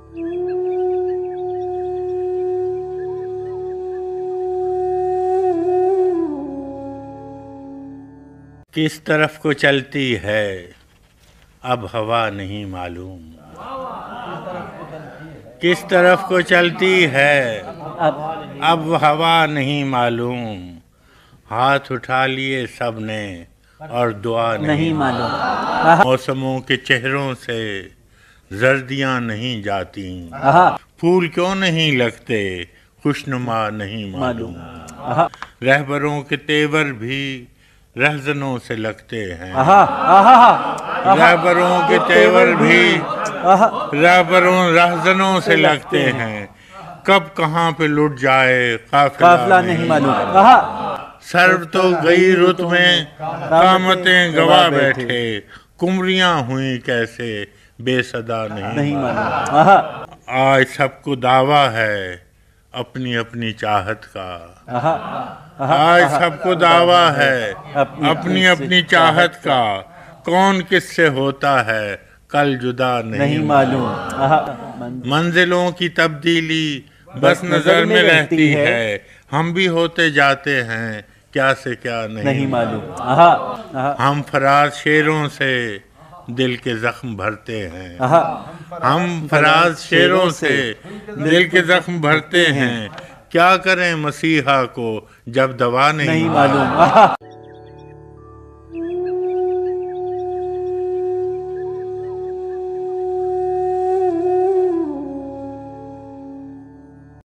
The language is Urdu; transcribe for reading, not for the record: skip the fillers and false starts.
کس طرف کو چلتی ہے اب ہوا نہیں معلوم، کس طرف کو چلتی ہے اب ہوا نہیں معلوم، ہاتھ اٹھا لیے سب نے اور دعا نہیں معلوم، موسموں کے چہروں سے زردیاں نہیں جاتی، پھول کیوں نہیں لگتے خوشنما نہیں معلوم، رہبروں کے تیور بھی رہزنوں سے لگتے ہیں، رہبروں کے تیور بھی رہزنوں سے لگتے ہیں، کب کہاں پہ لٹ جائے قافلہ نہیں معلوم، سرو تو گئی رت میں قامتیں گوا بیٹھے، کمریاں ہوئیں کیسے بے صدا نہیں معلوم، آج سب کو دعویٰ ہے اپنی اپنی چاہت کا، آج سب کو دعویٰ ہے اپنی اپنی چاہت کا، کون کس سے ہوتا ہے کل جدا نہیں معلوم، منزلوں کی تبدیلی بس نظر میں رہتی ہے، ہم بھی ہوتے جاتے ہیں کیا سے کیا نہیں معلوم، ہم فراز شعروں سے دل کے زخم بھرتے ہیں، ہم فراز شعروں سے دل کے زخم بھرتے ہیں، کیا کریں مسیحا کو جب دوا نہیں معلوم۔